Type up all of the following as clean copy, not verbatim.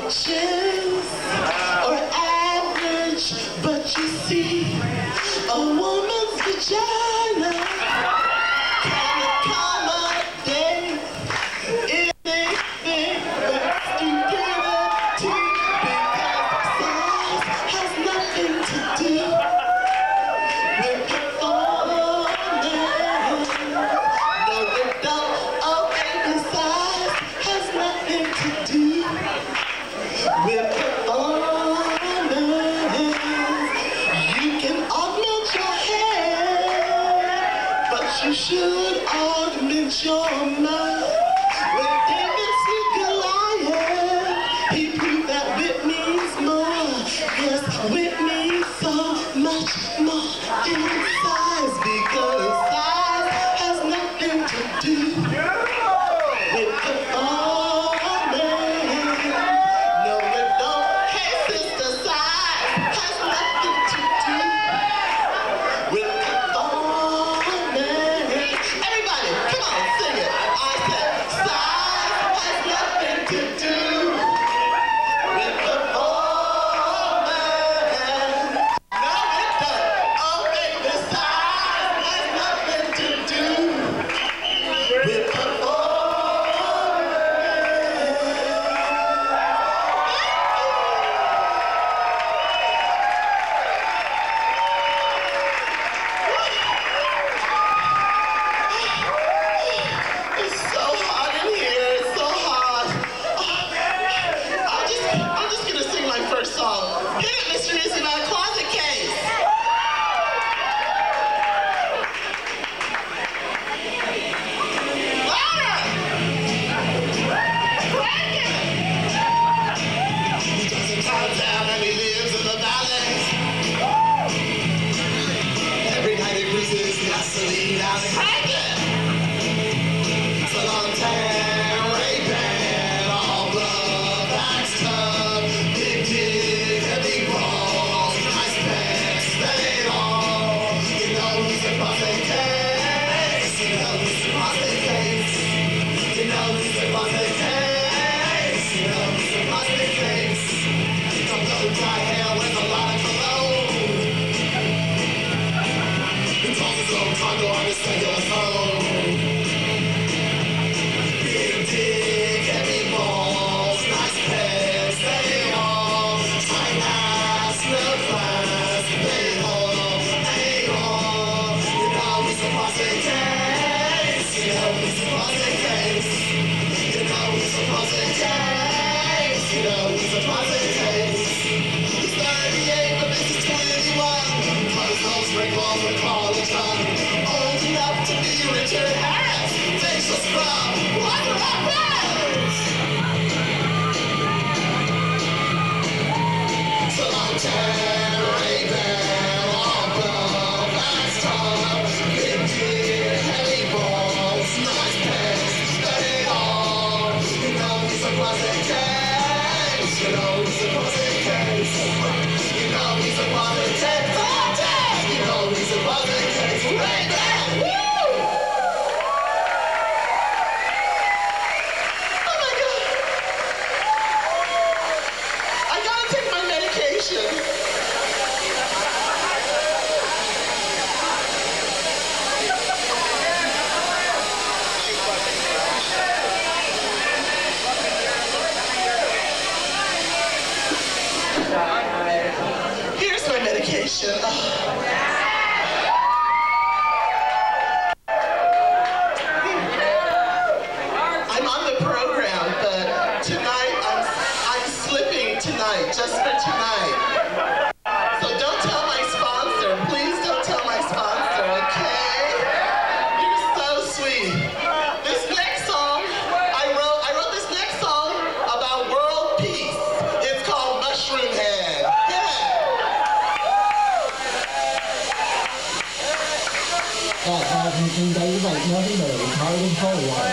inches or average, but you see, a woman's vagina can accommodate anything but stupidity, because size has nothing to do with performance. No, it don't. Oh, baby, size has nothing to do with performance. You can augment your head, but you should augment your mind. With David slew Goliath, he proved that wit means more. Yes, wit means so much more in size, because size has nothing to do with performance. No, it don't. Hey, sister, size has nothing to do with performance. Everybody, come on, sing it. I said, size has nothing to do with performance. No, it don't. Oh, baby, size has nothing to do with performance. It's so hot in here. It's so hot. I'm just gonna sing my first song. Hit it, Mr. Nisi, my closet case. Louder! Crank it! He doesn't come down and he lives in the valley. Every night he breathes gasoline out and crank it! It's a long time, Ray-Ban, all blood, that's tough. Big dick, heavy balls, nice pants, that ain't all. You know he's a prostate case. You know he's a prostate case. You know he's a prostate case. You know he's a prostate case. Don't blow dry hair with a lot of cologne. He calls his own condo on his cellular phone. Big dick, heavy balls, nice pants, they all. Tight ass, no class, they all. You know he's a prostate case. You know he's a prostate case. You know he's a prostate case. You know he's a prostate case. He's 38, but this is 21. Close those sprinkles with college on. Old enough to be Richard Harris. Takes a scrub. What the fuck is? So long time, Ray-Ban, all blow, that's tough. Big dick, heavy balls, nice pants, that ain't all. You know he's a prostate case. You know he's a prostate case. You know he's a prostate case. You know he's a prostate case. Ray-Ban, woo! Oh my God. I gotta take my medication. Here's my medication. I'm on the program, but tonight I'm slipping tonight, just for tonight. So don't tell my sponsor. Please don't tell my sponsor, okay? You're so sweet. This next song, I wrote this next song about world peace. It's called Mushroom Head. Yeah. Vaginal Creme Davis ain't nothing but a retarded cold water.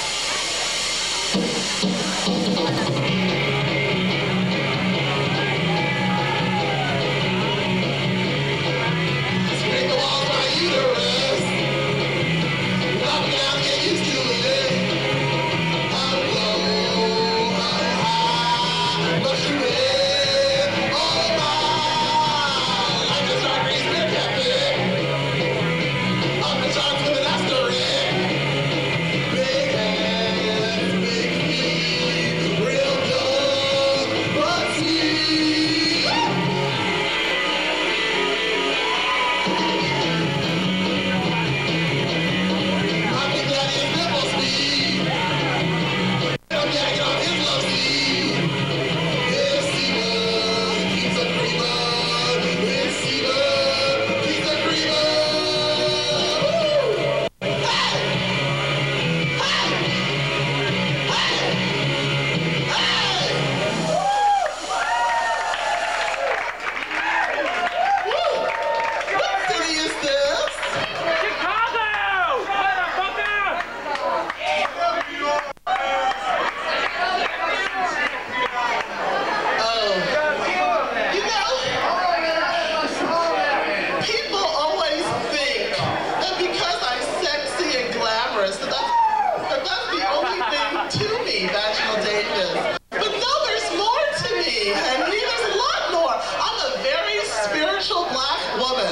Scrape the walls of my uterus. Knock me out, get used to it. I'm low, I'm high. Vaginal Davis. But no, there's more to me, honey. There's a lot more. I'm a very spiritual black woman.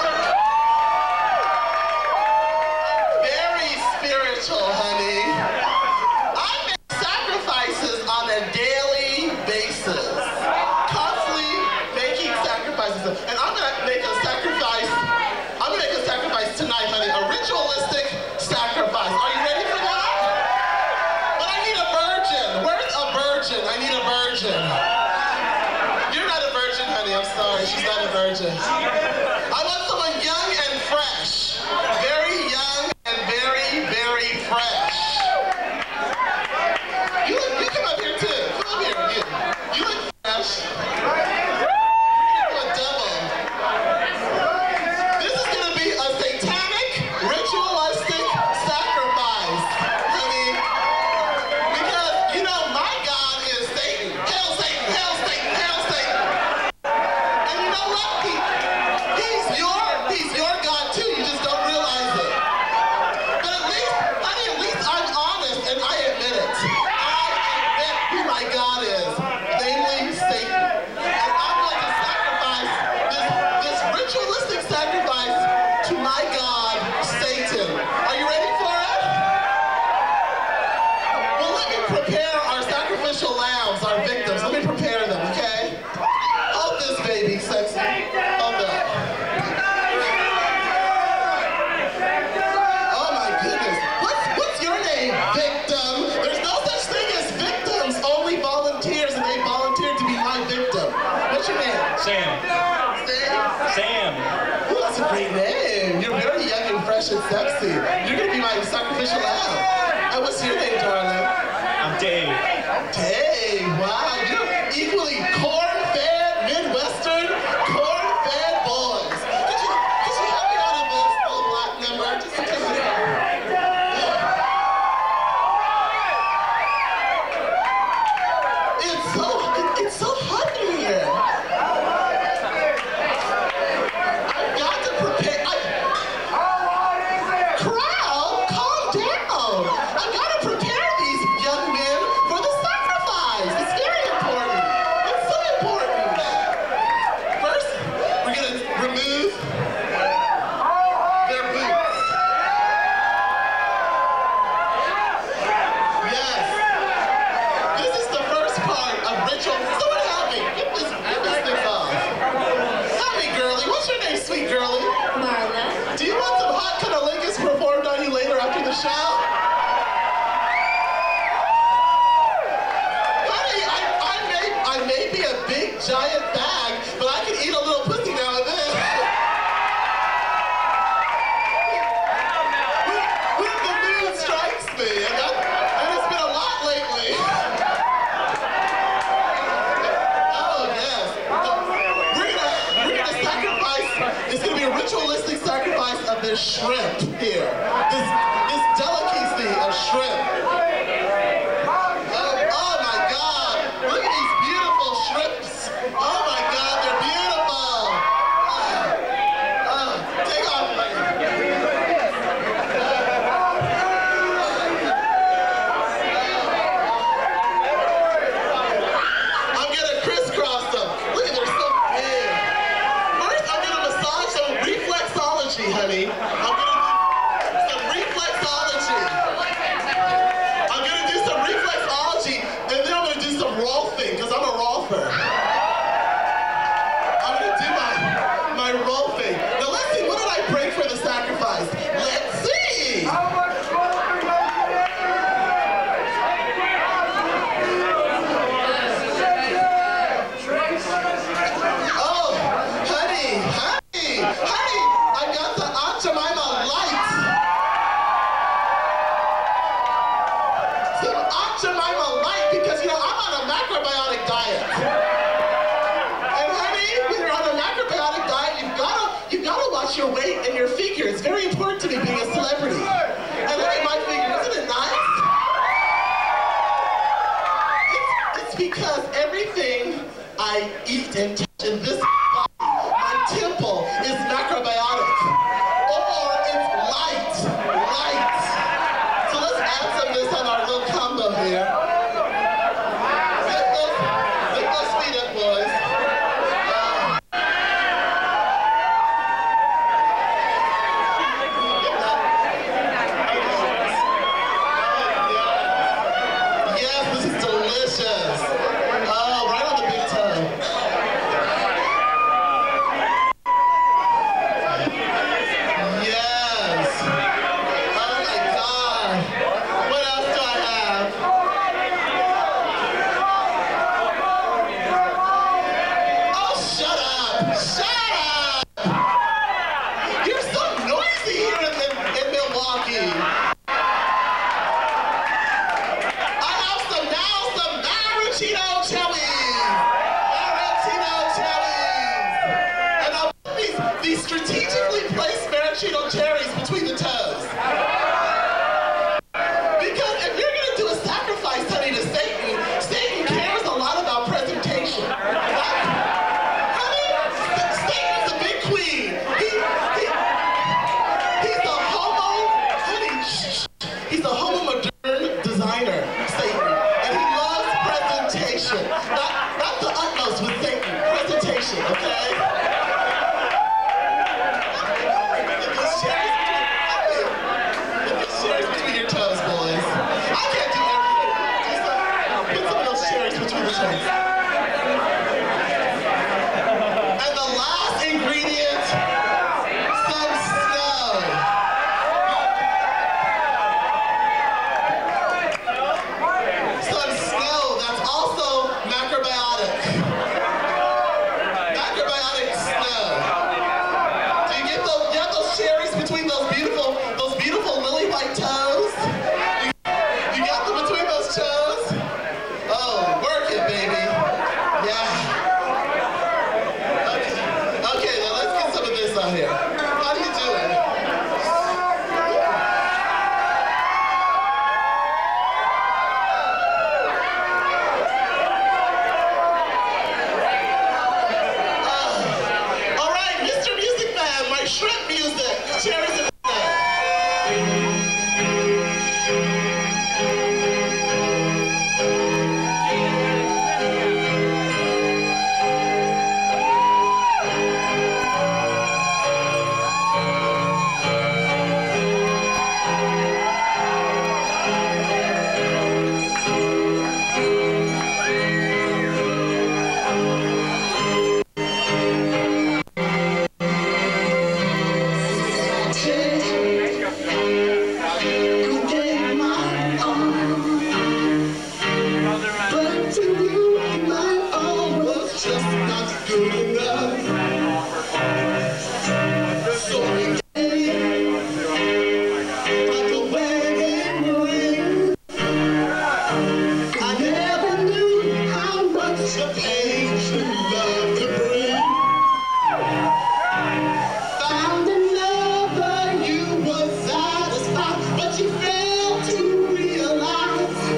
Very spiritual, honey. I make sacrifices on a daily basis. Constantly making sacrifices. And I'm gonna make a sacrifice. I'm gonna make a sacrifice tonight, honey. A ritualistic sacrifice. Are you ready for that? I need a virgin. You're not a virgin, honey. I'm sorry. She's not a virgin. I want someone young and fresh. Very young and very, very fresh. You come up here too. Come up here. You look fresh. You're a double. This is going to be a satanic, ritualistic sacrifice, honey. Because, you know, my God is Satan. Hail Satan, hail Satan, hail Satan. And you know what? He's your God too. You just don't realize it. But at least, honey, at least I'm honest and I admit it. I admit who my God is, namely Satan. And I'm going to sacrifice this ritualistic sacrifice to my God, Satan. Are you ready for it? Well, let me prepare our sacrificial lambs, our victims. Let me prepare them, okay? Hold this baby, sexy. Hold that. Oh my goodness. What's your name, victim? There's no such thing as victims, only volunteers, and they volunteered to be my victim. What's your name? Sam. Sam. Oh, that's a great name. You're very young and fresh and sexy. You're gonna be my sacrificial lamb. And what's your name, darling? I'm Dave. Dave, wow, you're equally corn-fed, Midwestern, corn-fed boys. Could you help me out of this little black number? Just take it out. It's so hot in here. I've got to prepare. Crowd, calm down. I've got to prepare these young men for the sacrifice. It's very important. It's so important. First, we're going to remove their boots. Yes. This is the first part of ritual. Someone help me. Get this thing off. Help me, girlie. What's your name, sweet girlie? Marla. Do you want some hot cunnilingus performed on you later after the show? Honey, I may be a big, giant bag, but I can eat a little pussy now and then. When the mood strikes me, and it's been a lot lately. Oh, yes. We're gonna sacrifice, it's gonna be a ritualistic sacrifice of this shrimp here. This delicacy of shrimp. Oh my God. Look at these beautiful shrimps. Oh my God, they're beautiful. Take off. I'm gonna I eat and touch in this body, my temple is macrobiotic. Or it's light. So let's add some of this on our little combo here. Lift those feet up, boys. Yes, this is delicious. Oh, right on the big toe. Yes. Oh my God. What else do I have? Oh, shut up. Shut up. You're so noisy here in Milwaukee. I have some maraschino cherries. Maraschino cherries. And I'll put these strategically placed maraschino cherries between the toes. Because if you're going to do a sacrifice, honey, to Satan, Satan cares a lot about presentation. Honey, Satan's a big queen. He's a he's a homo modern designer, Satan. And he loves presentation. Not the utmost with Satan. Presentation, okay? Put these cherries between your toes, boys. I can't do everything. Put some of those cherries between the toes. And the last ingredient, some snow. Some snow that's also macrobiotic. Macrobiotic snow. Do you get those cherries between those beautiful lily white toes? You got them between those toes? Oh, work it, baby. Yeah. Okay, now let's get some of this on here. How do you do it? All right, Mr. Music Man, my shrimp music. Cherries and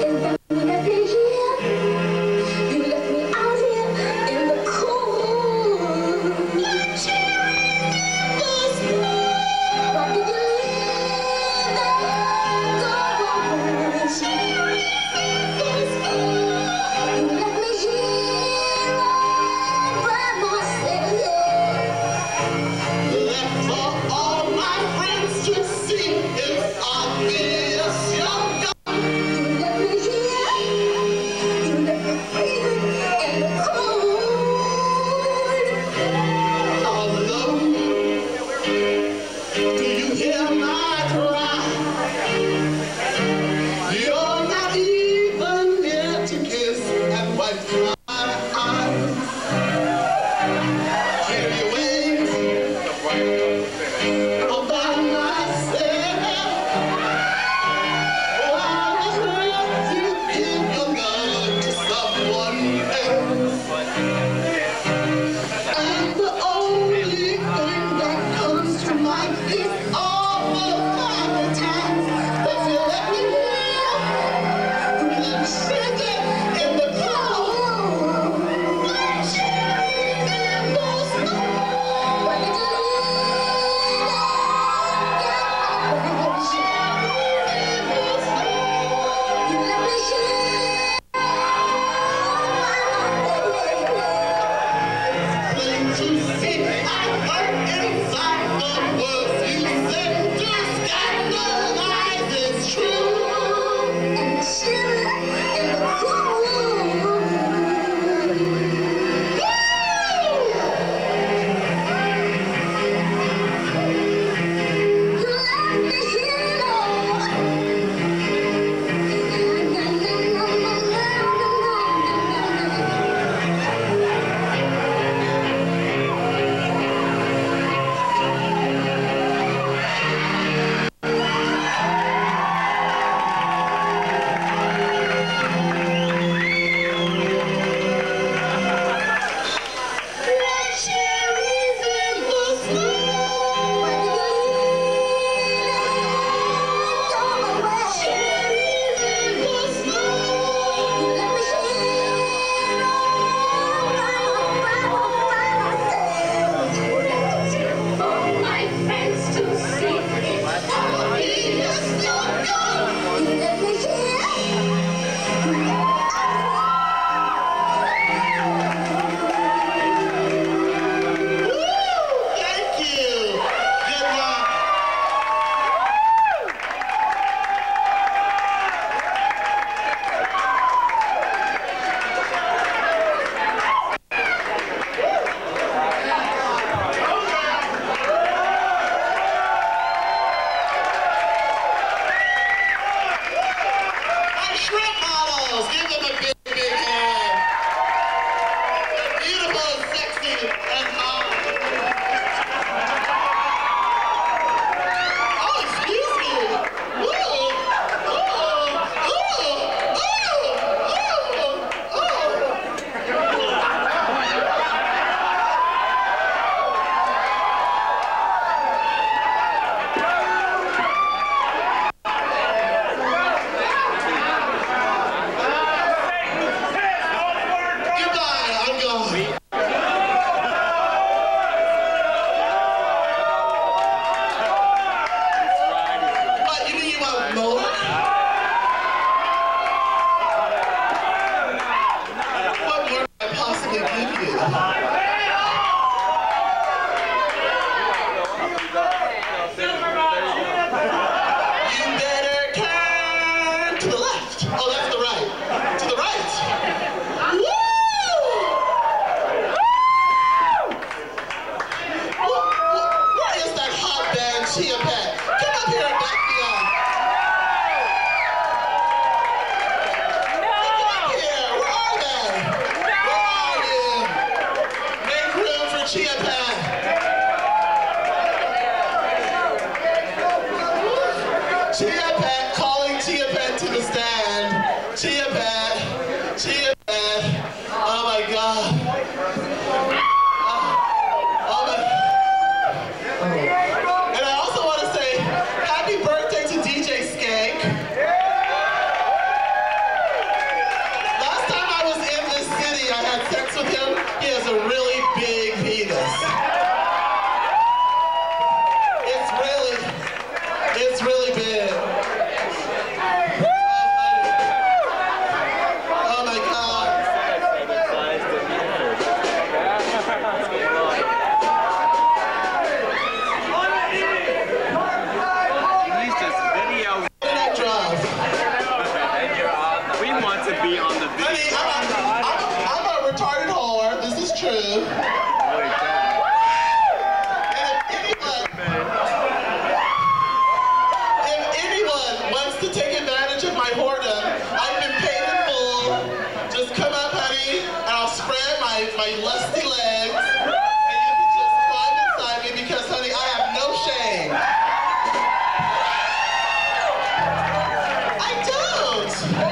You left me out here in the cold. Chia Pet. Chia Pet, calling Chia Pet to the stand. Chia Pet, Chia Pet. Oh my God. Oh my. And I also want to say happy birthday to DJ Skank. Last time I was in this city, I had sex with him. He has a really big penis. It's really big. Oh my God. He's just video. Internet drive. We want to be on the video. Honey, I'm a retarded whore. This is true. And if anyone wants to take advantage of my whoredom, I've been paid in full. Just come up, honey, and I'll spread my lusty legs, and you can just climb inside me because, honey, I have no shame. I don't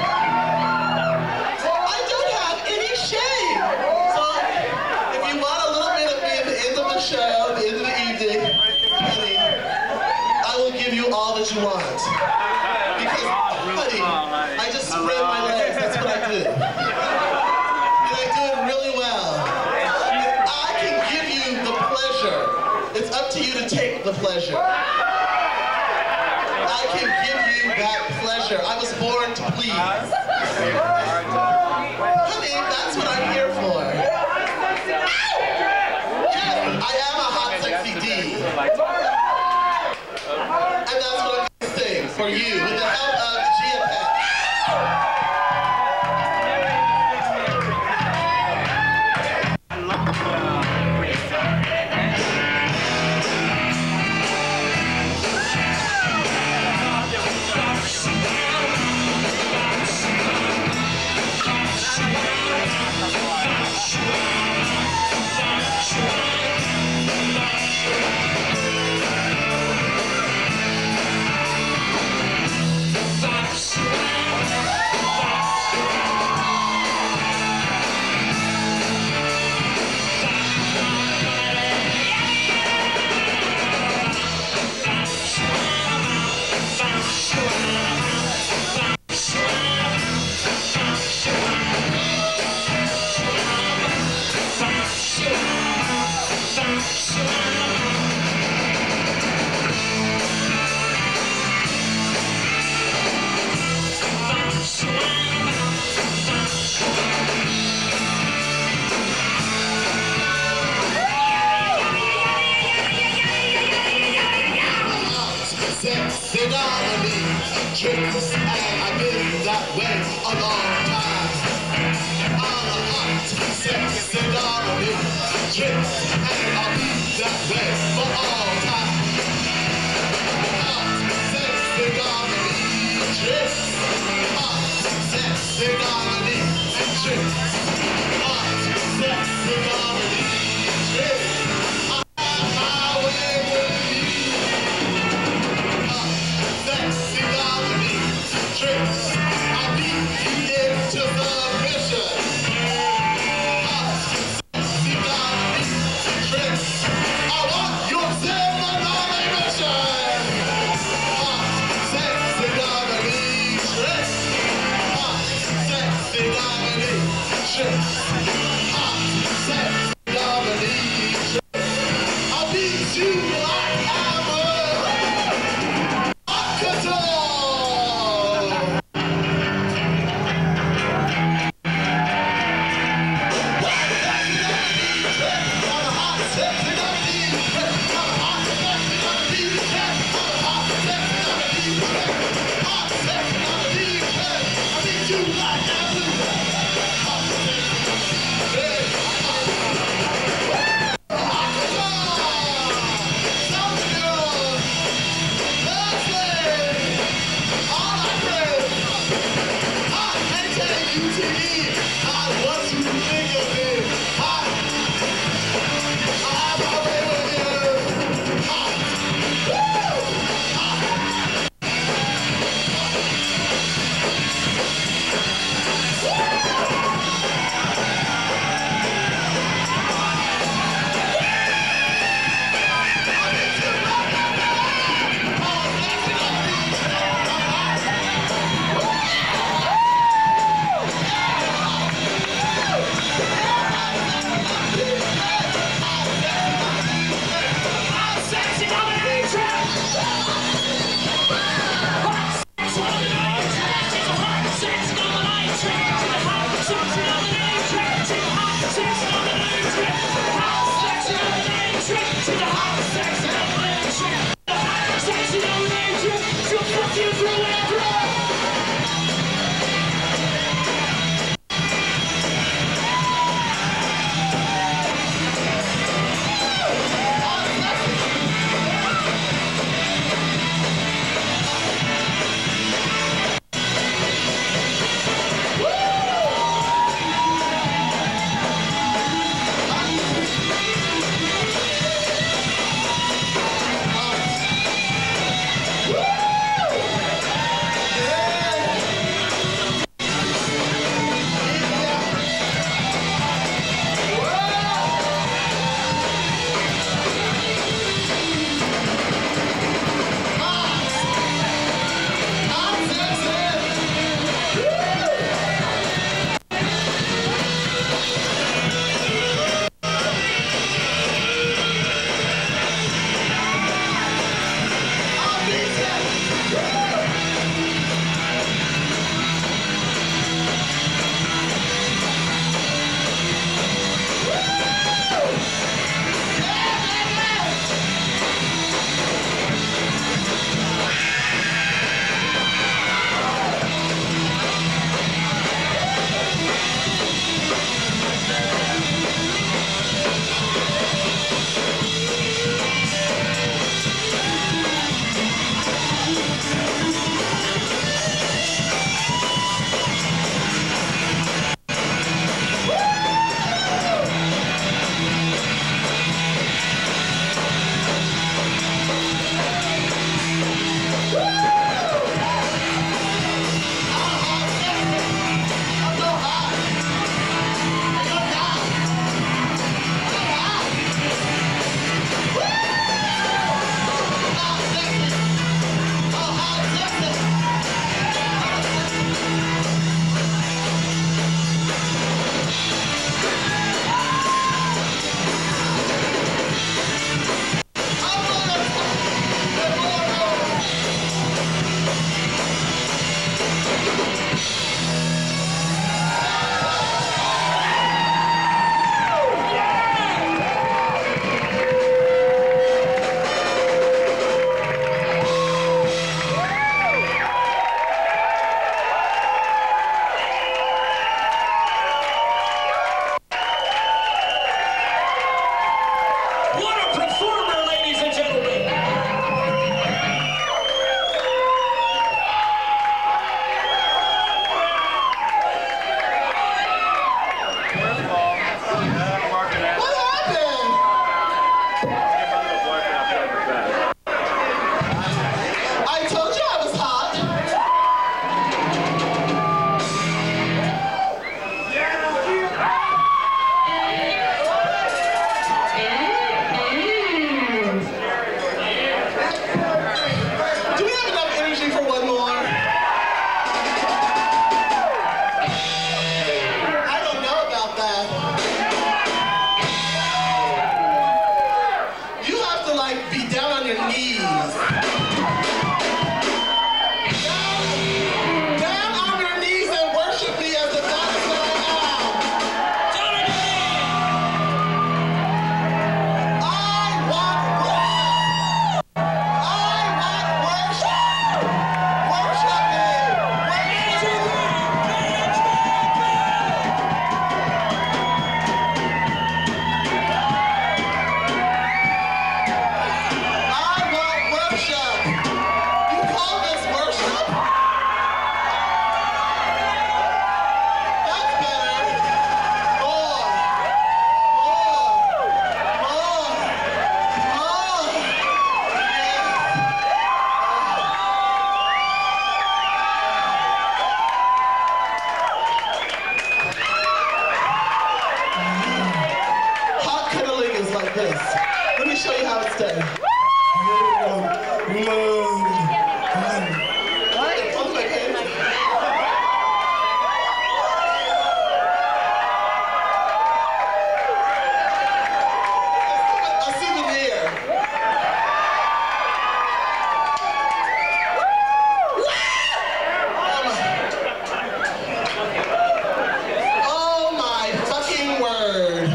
have any shame. So if you want a little bit of me at the end of the show, the end of the evening, honey, I will give you all that you want. Because, honey, I just spread my legs. That's what I do. And I do it really well. And I can give you the pleasure. It's up to you to take the pleasure. I can give you that pleasure. I was born to please. Honey, that's what I'm here for. Yes, I am a hot, sexy D. And that's what I'm going to sing for you with the help of Gia Pet. Tricks, and I've been that way a long time. I'm a hot, sexy darling. Tricks, and I'll be that way for all time. Hot, sexy darling. Tricks, hot, sexy darling. Tricks, hot, sexy darling. Tricks, I'm my way with you. Hot, sexy darling. Tricks, I'll beat you into submission. Hot, sexy darling. Tricks, I want your semination. Hot, sexy darling. Tricks, hot, sexy darling. Tricks, hot, sexy. this. Let me show you how it's done. Hold my hands. A souvenir. Oh my fucking word.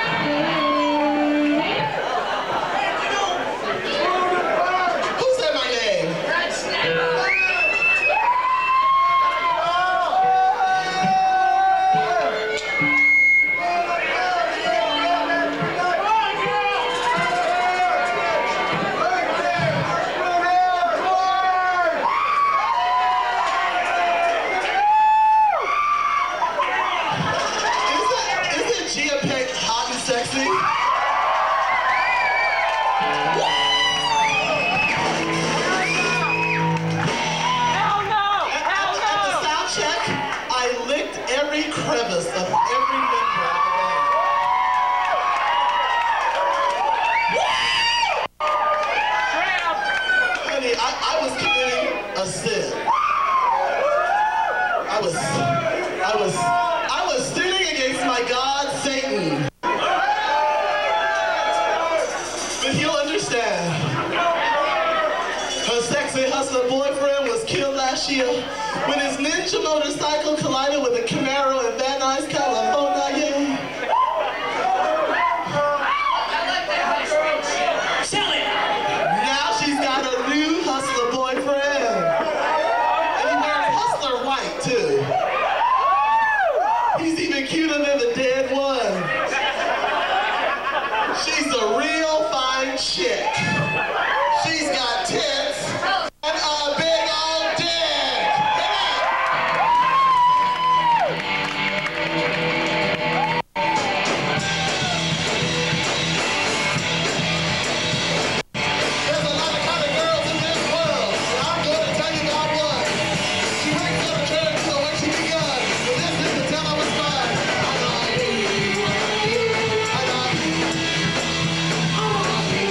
Who said my name? Isn't Gia Peck hot and sexy? At the sound check, I licked every crevice of every member of the band. Honey, I was committing a sin. I was sinning against my God, Satan. But he'll understand. Her sexy hustler boyfriend was killed last year when his ninja motorcycle collided with a Camaro in Van Nuys, California. Now she's got a new hustler boyfriend. And he wears hustler white too. He's even cuter than the dead one. She's a real fine chick. She's got tits and a big old dick. There's a lot of kind of girls in this world, and I'm going to tell you about one. She wakes up and turns to when she begun, but this is to tell her what's fun. I love you. I love you. I love you.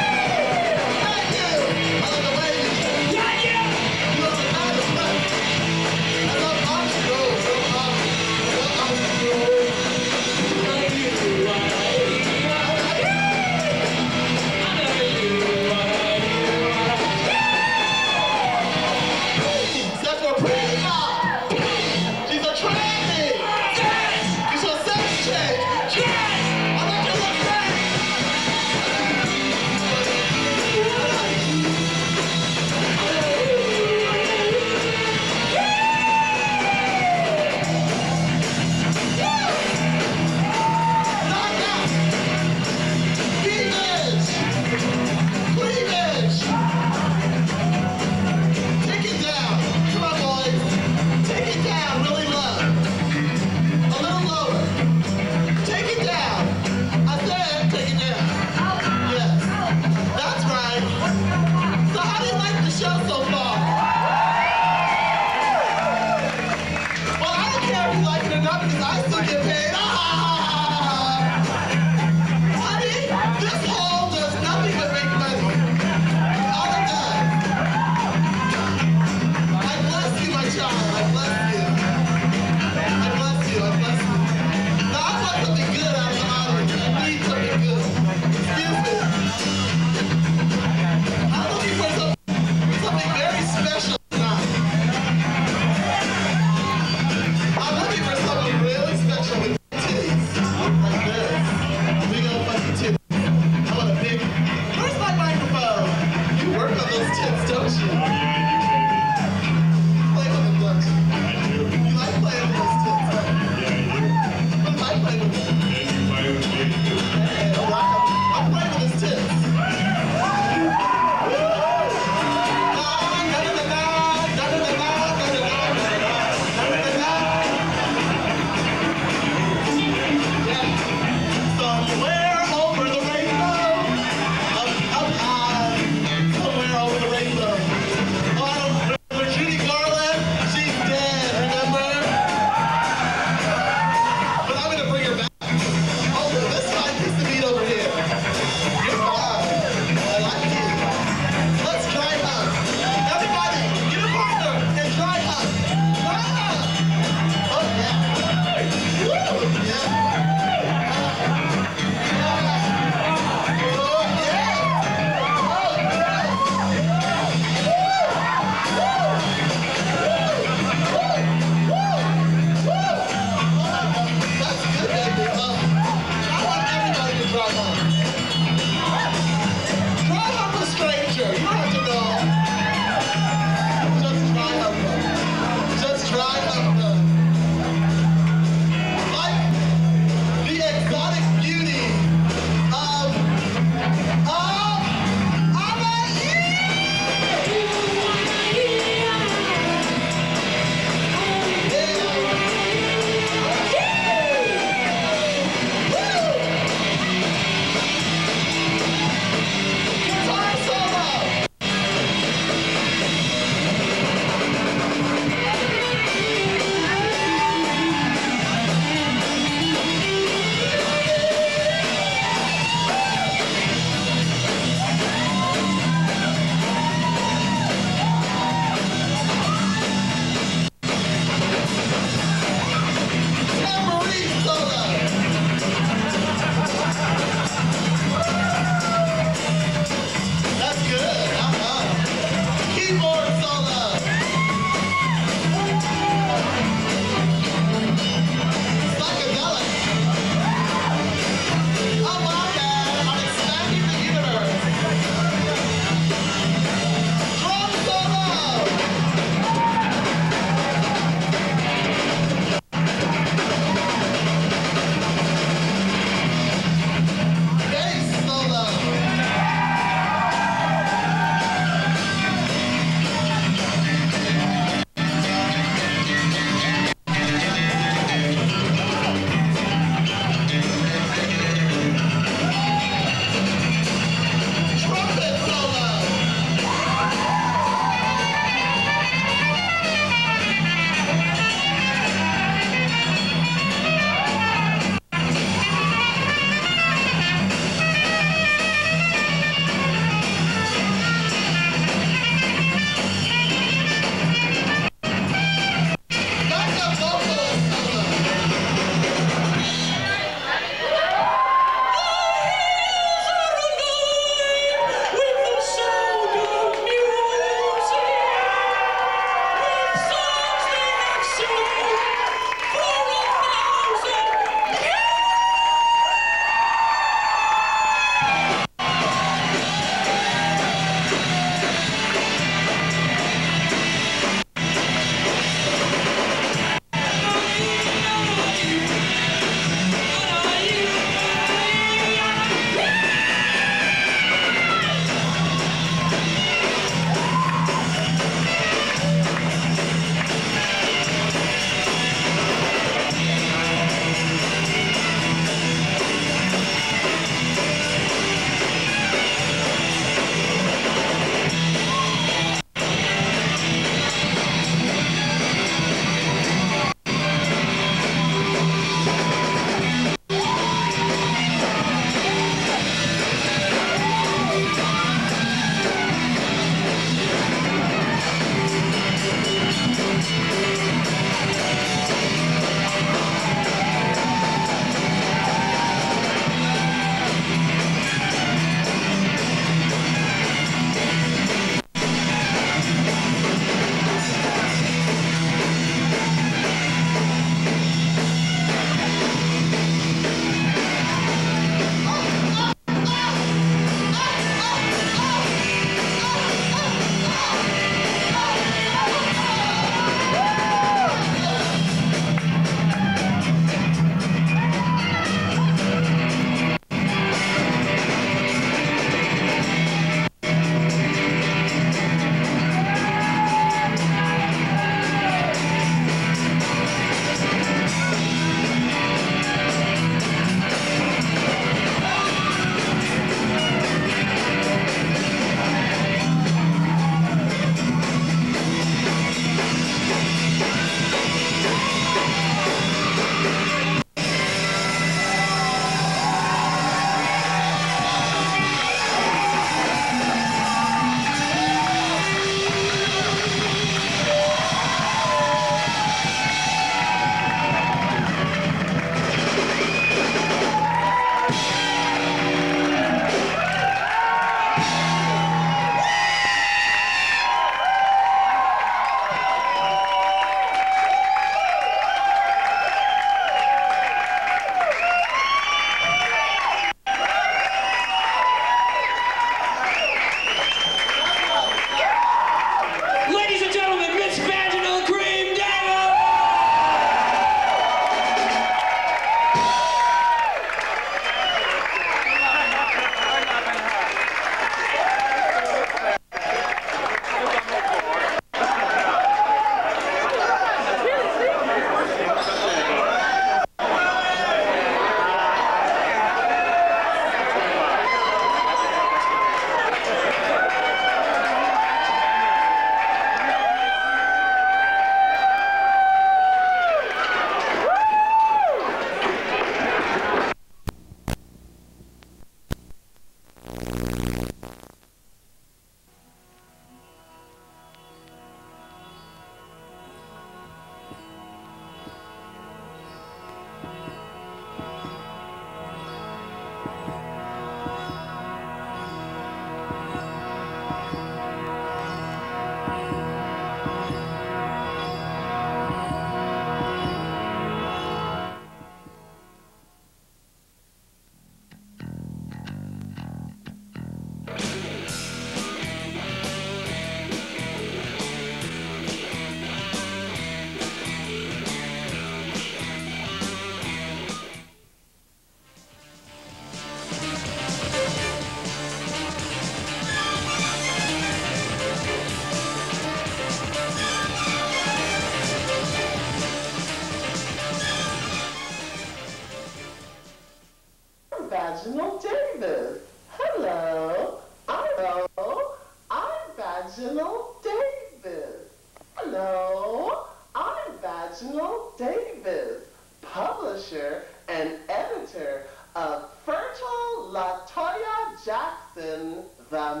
Hello, I'm Vaginal Davis, publisher and editor of Fertile LaToya Jackson, the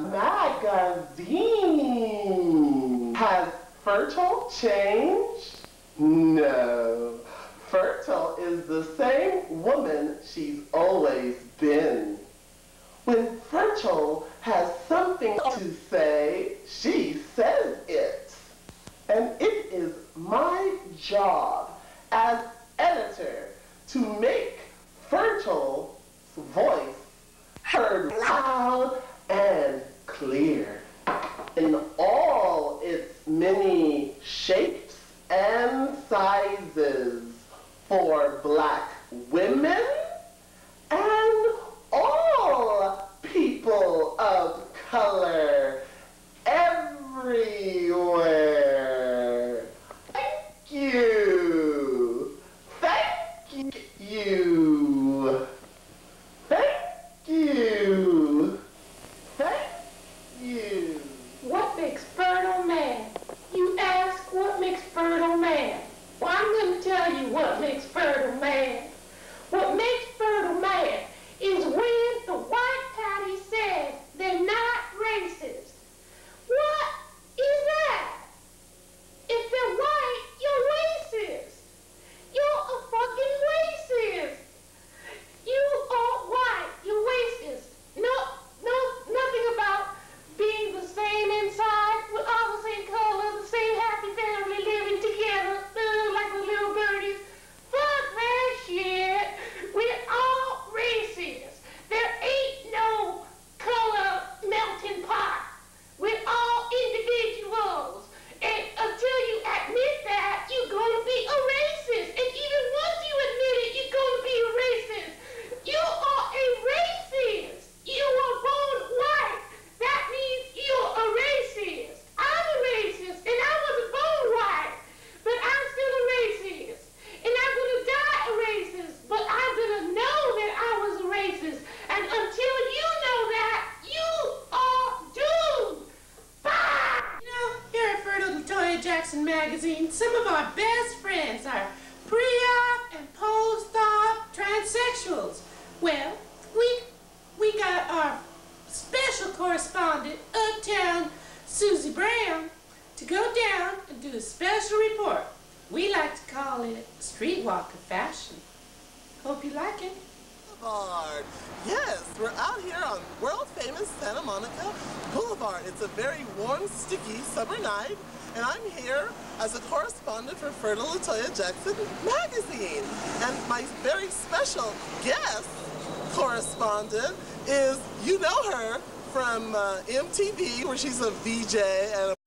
magazine. Has Fertile changed? No. Fertile is the same woman she's always been. When Fertile has something to say, she says it. And it is my job as editor to make Fertile's voice heard loud and clear in all its many shapes and sizes for Black women and all people of color everywhere. Thank you. Thank you. Thank you. Thank you. What makes fertile man? You ask, what makes fertile man? Well, I'm going to tell you what makes fertile man. What makes fertile man is when the white patty says they're not racist. What is that? If they're white, you're racist. You're a fucking racist. You are white. You're racist. Nothing about being the same inside, with all the same color, the same happy family living together, like the little birdies. Fuck that shit. We're all racist. There ain't no color melting pot. We're all individuals. And until you admit that, you're going to be a racist. And even once you admit it, you're going to be a racist. You are a racist. You were born white. That means you're a racist. I'm a racist, and I wasn't born white. But I'm still a racist. And I'm going to die a racist. But I'm going to know that I was a racist. And until you know that, you are doomed. Bye! You know, here at Fertile LaToya Jackson magazine, some of our best friends are pre-op and post-op transsexuals. Well, we got our special correspondent, Uptown Susie Brown, to go down and do a special report. We like to call it streetwalker fashion. Hope you like it. Boulevard. Yes, we're out here on world-famous Santa Monica Boulevard. It's a very warm, sticky summer night, and I'm here as a correspondent for Fertile LaToya Jackson magazine. And my very special guest correspondent is, you know her from MTV, where she's a VJ and a